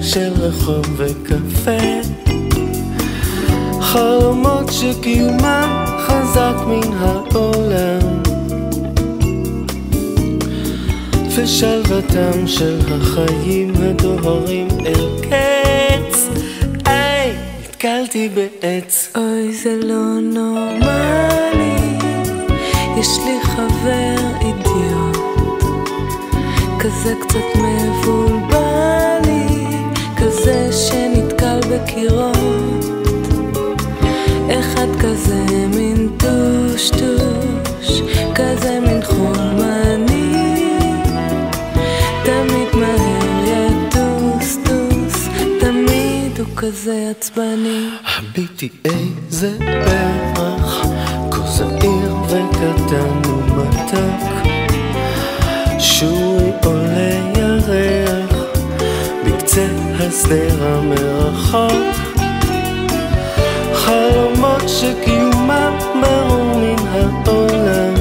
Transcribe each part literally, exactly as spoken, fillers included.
של רחוב וקפה, חלומות שקיומם חזק מן העולם, ושלוותם של החיים הדוהרים אל קץ. איי, נתקלתי בעץ. אוי, זה לא נורמלי, יש לי חבר אידיוט, כזה קצת מבולבל לי, כזה שנתקל בקירות, אחד כזה מין טוש טוש, כזה מין חולמני, תמיד מהר יטוס טוס, תמיד הוא כזה עצבני. הביטי איזה פרח, כה זעיר וקטן ומתק, שורי עולה ירח בקצה השדרה מרחוק, חלומות שקיומם ברור מן העולם,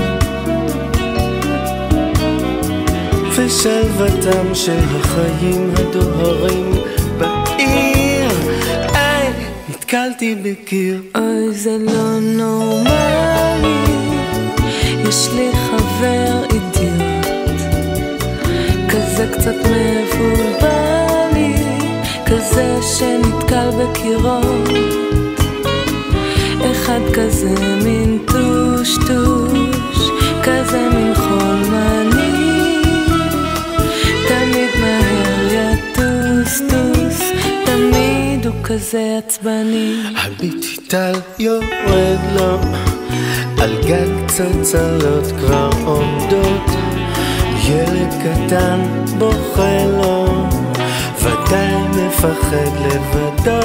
ושלוותם של החיים הדוהרים בעיר. איי, נתקלתי בקיר. אוי, זה לא נורמלי, יש לי חבר אידיוט, כזה קצת מבולבל לי, כזה שנתקל בקירות, אחד כזה מין טוש טוש, כזה מין חולמני, תמיד מהר יטוס טוס, תמיד הוא כזה עצבני. הביטי טל יורד לו, על גג צלצלות כבר עומדות, ילד קטן בוכה לו, ודאי מפחד לבדו,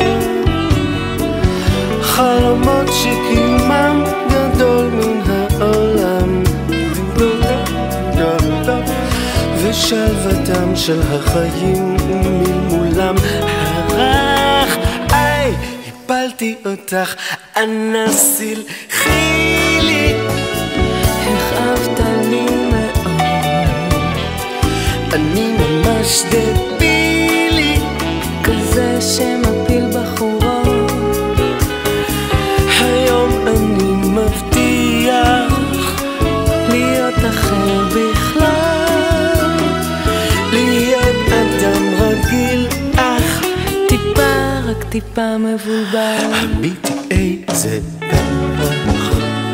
חלומות שקיומם גדול מן העולם, ושלוותם של החיים ממולם הרך. איי, הפלתי אותך, אנסיל חילי, הכאבת לי מאוד, אני ממש דבילי, כזה שמפיל בחורות, היום אני מבטיח להיות אחר בכלל, להיות אדם רגיל, אך טיפה, רק טיפה מבולבל. הביטי איזה פרח,